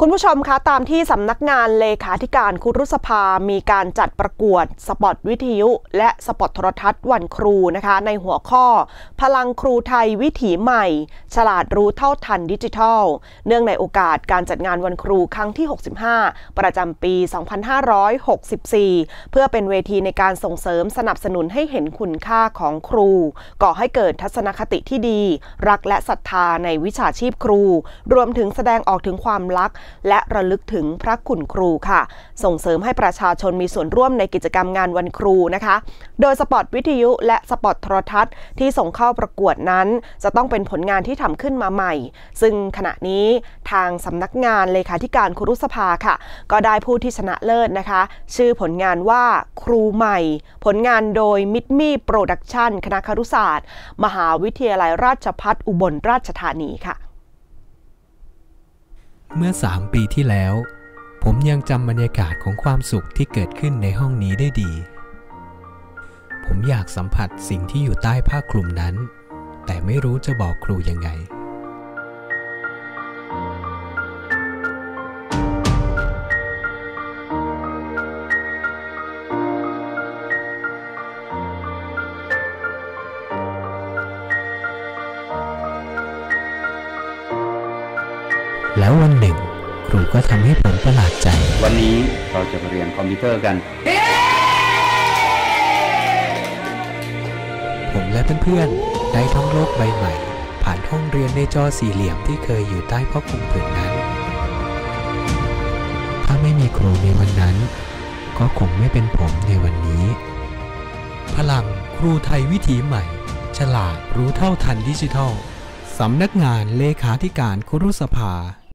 คุณผู้ชมคะตามที่สำนักงานเลขาธิการครุสภามีการจัดประกวดสปอตวิทยุและสปอตโทรทัศน์วันครูนะคะในหัวข้อพลังครูไทยวิถีใหม่ฉลาดรู้เท่าทันดิจิทัลเนื่องในโอกาสการจัดงานวันครูครั้งที่65ประจำปี 2564เพื่อเป็นเวทีในการส่งเสริมสนับสนุนให้เห็นคุณค่าของครูก่อให้เกิดทัศนคติที่ดีรักและศรัทธาในวิชาชีพครูรวมถึงแสดงออกถึงความรักและระลึกถึงพระคุณครูค่ะส่งเสริมให้ประชาชนมีส่วนร่วมในกิจกรรมงานวันครูนะคะโดยสปอตวิทยุและสปอตโทรทัศน์ที่ส่งเข้าประกวดนั้นจะต้องเป็นผลงานที่ทำขึ้นมาใหม่ซึ่งขณะนี้ทางสำนักงานเลขาธิการครุสภาค่ะก็ได้ผู้ที่ชนะเลิศนะคะชื่อผลงานว่าครูใหม่ผลงานโดยมิดมี่โปรดักชั่นคณะครุศาสตร์มหาวิทยาลัยราชภัฏอุบลราชธานีค่ะเมื่อ3 ปีที่แล้วผมยังจำบรรยากาศของความสุขที่เกิดขึ้นในห้องนี้ได้ดีผมอยากสัมผัสสิ่งที่อยู่ใต้ผ้าคลุมนั้นแต่ไม่รู้จะบอกครูยังไงแล้ววันหนึ่งครูก็ทำให้ผมประหลาดใจวันนี้เราจะเรียนคอมพิวเตอร์กันผมและเพื่อนๆได้ท่องโลกใบใหม่ผ่านห้องเรียนในจอสี่เหลี่ยมที่เคยอยู่ใต้ผ้าคลุมผืนนั้นถ้าไม่มีครูในวันนั้นก็คงไม่เป็นผมในวันนี้พลังครูไทยวิถีใหม่ฉลาดรู้เท่าทันดิจิทัลสำนักงานเลขาธิการครุสภา